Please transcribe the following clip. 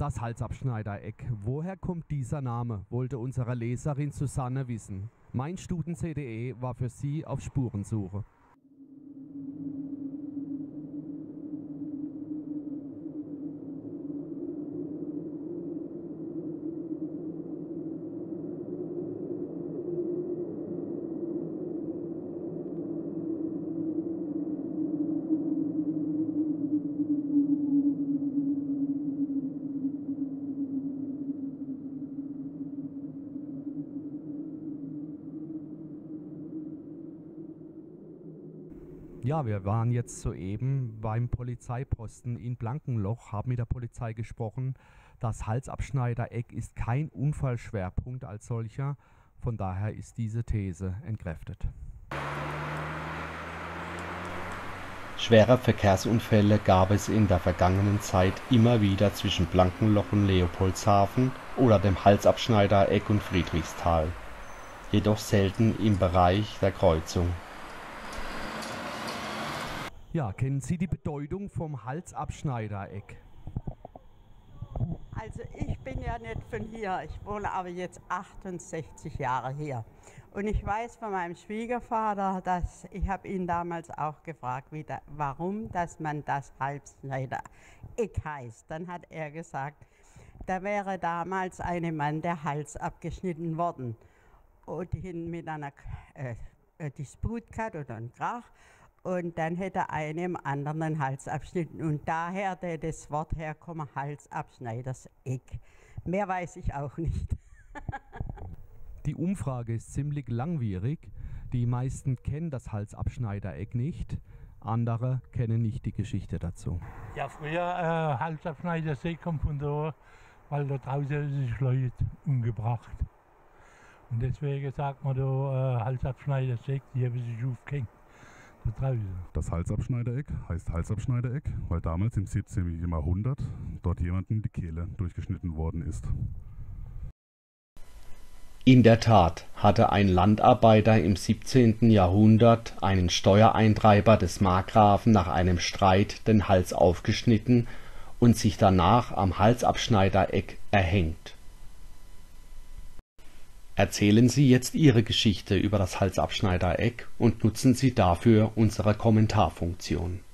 Das Halsabschneidereck. Woher kommt dieser Name, wollte unsere Leserin Susanne wissen. Mein-Studen.de war für sie auf Spurensuche. Ja, wir waren jetzt soeben beim Polizeiposten in Blankenloch, haben mit der Polizei gesprochen. Das Halsabschneidereck ist kein Unfallschwerpunkt als solcher, von daher ist diese These entkräftet. Schwere Verkehrsunfälle gab es in der vergangenen Zeit immer wieder zwischen Blankenloch und Leopoldshafen oder dem Halsabschneidereck und Friedrichsthal, jedoch selten im Bereich der Kreuzung. Ja, kennen Sie die Bedeutung vom Halsabschneidereck? Also ich bin ja nicht von hier, ich wohne aber jetzt 68 Jahre hier. Und ich weiß von meinem Schwiegervater, ich habe ihn damals auch gefragt, warum dass man das Halsabschneidereck heißt. Dann hat er gesagt, da wäre damals einem Mann der Hals abgeschnitten worden. Und hin mit einer Disput gehabt oder einem Krach. Und dann hätte einem anderen den Hals abschnitten. Und daher das Wort herkommen, Halsabschneidereck. Mehr weiß ich auch nicht. Die Umfrage ist ziemlich langwierig. Die meisten kennen das Halsabschneidereck nicht. Andere kennen nicht die Geschichte dazu. Ja, früher Halsabschneidereck kommt von da, weil da draußen sich Leute umgebracht. Und deswegen sagt man da Halsabschneidereck, die haben sich aufgehängt. Das Halsabschneidereck heißt Halsabschneidereck, weil damals im 17. Jahrhundert dort jemandem die Kehle durchgeschnitten worden ist. In der Tat hatte ein Landarbeiter im 17. Jahrhundert einen Steuereintreiber des Markgrafen nach einem Streit den Hals aufgeschnitten und sich danach am Halsabschneidereck erhängt. Erzählen Sie jetzt Ihre Geschichte über das Halsabschneidereck und nutzen Sie dafür unsere Kommentarfunktion.